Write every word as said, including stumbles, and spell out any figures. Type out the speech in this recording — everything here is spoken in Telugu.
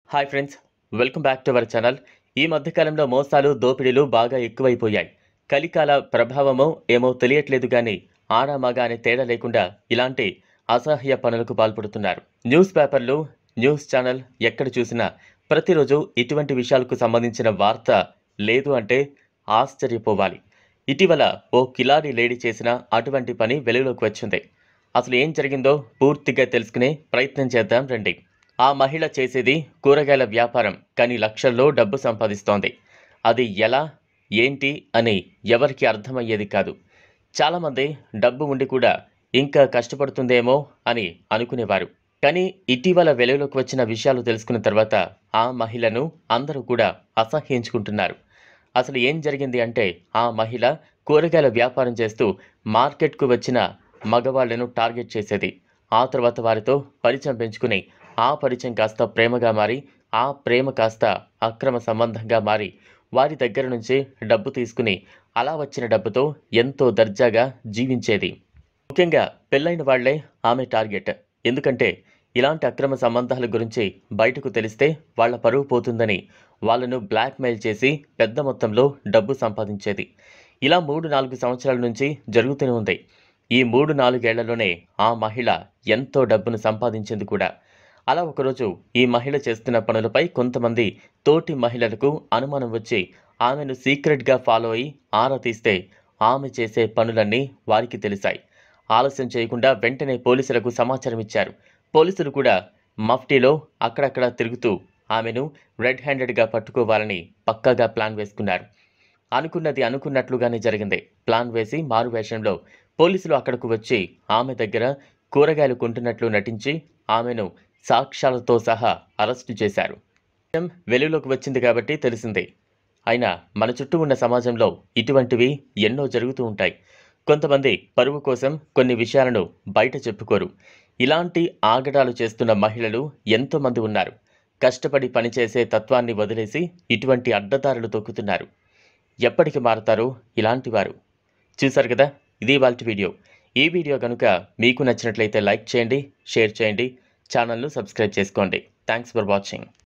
Hi friends, welcome back to our channel. ఈ మధ్యకాలంలో మోసాలు దోపిడీలు బాగా ఎక్కువైపోయాయి. కలికాల ప్రభావమో ఏమో తెలియట్లేదు కానీ ఆడ మగ అనే తేడా లేకుండా ఇలాంటి అసహ్య పనులకు పాల్పడుతున్నారు. న్యూస్ పేపర్లు, న్యూస్ ఛానల్ ఎక్కడ చూసినా ప్రతిరోజు ఇటువంటి విషయాలకు సంబంధించిన వార్త లేదు అంటే ఆశ్చర్యపోవాలి. ఇటీవల ఓ కిలాడి లేడీ చేసిన అటువంటి పని వెలుగులోకి వచ్చింది. అసలు ఏం జరిగిందో పూర్తిగా తెలుసుకునే ప్రయత్నం చేద్దాం రండి. ఆ మహిళ చేసేది కూరగాయల వ్యాపారం, కానీ లక్షల్లో డబ్బు సంపాదిస్తోంది. అది ఎలా, ఏంటి అని ఎవరికి అర్థమయ్యేది కాదు. చాలామంది డబ్బు ఉండి కూడా ఇంకా కష్టపడుతుందేమో అని అనుకునేవారు. కానీ ఇటీవల వెలుగులోకి వచ్చిన విషయాలు తెలుసుకున్న తర్వాత ఆ మహిళను అందరూ కూడా అసహ్యించుకుంటున్నారు. అసలు ఏం జరిగింది అంటే, ఆ మహిళ కూరగాయల వ్యాపారం చేస్తూ మార్కెట్కు వచ్చిన మగవాళ్లను టార్గెట్ చేసేది. ఆ తర్వాత వారితో పరిచయం పెంచుకుని ఆ పరిచయం కాస్త ప్రేమగా మారి, ఆ ప్రేమ కాస్త అక్రమ సంబంధంగా మారి వారి దగ్గర నుంచి డబ్బు తీసుకుని అలా వచ్చిన డబ్బుతో ఎంతో దర్జాగా జీవించేది. ముఖ్యంగా పెళ్ళైన వాళ్లే ఆమె టార్గెట్. ఎందుకంటే ఇలాంటి అక్రమ సంబంధాల గురించి బయటకు తెలిస్తే వాళ్ల పరువు పోతుందని వాళ్లను బ్లాక్మెయిల్ చేసి పెద్ద మొత్తంలో డబ్బు సంపాదించేది. ఇలా మూడు నాలుగు సంవత్సరాల నుంచి జరుగుతూనే ఉంది. ఈ మూడు నాలుగేళ్లలోనే ఆ మహిళ ఎంతో డబ్బును సంపాదించింది కూడా. అలా ఒకరోజు ఈ మహిళ చేస్తున్న పనులపై కొంతమంది తోటి మహిళలకు అనుమానం వచ్చి ఆమెను సీక్రెట్గా ఫాలో అయి ఆరా తీస్తే ఆమె చేసే పనులన్నీ వారికి తెలిసాయి. ఆలస్యం చేయకుండా వెంటనే పోలీసులకు సమాచారం ఇచ్చారు. పోలీసులు కూడా మఫ్టీలో అక్కడక్కడ తిరుగుతూ ఆమెను రెడ్ హ్యాండెడ్గా పట్టుకోవాలని పక్కాగా ప్లాన్ వేసుకున్నారు. అనుకున్నది అనుకున్నట్లుగానే జరిగింది. ప్లాన్ వేసి మారువేషంలో పోలీసులు అక్కడకు వచ్చి ఆమె దగ్గర కూరగాయలు కొంటున్నట్లు నటించి ఆమెను సాక్ష్యాలతో సహా అరెస్టు చేశారు. వెలుగులోకి వచ్చింది కాబట్టి తెలిసింది. అయినా మన చుట్టూ ఉన్న సమాజంలో ఇటువంటివి ఎన్నో జరుగుతూ ఉంటాయి. కొంతమంది పరువు కోసం కొన్ని విషయాలను బయట చెప్పుకోరు. ఇలాంటి ఆగడాలు చేస్తున్న మహిళలు ఎంతోమంది ఉన్నారు. కష్టపడి పనిచేసే తత్వాన్ని వదిలేసి ఇటువంటి అడ్డదారులు తొక్కుతున్నారు. ఎప్పటికి మారతారో ఇలాంటి వారు. చూశారు కదా, ఇది ఇవాల్టి వీడియో. ఈ వీడియో కనుక మీకు నచ్చినట్లయితే లైక్ చేయండి, షేర్ చేయండి, ఛానల్ను సబ్స్క్రైబ్ చేసుకోండి. Thanks for watching.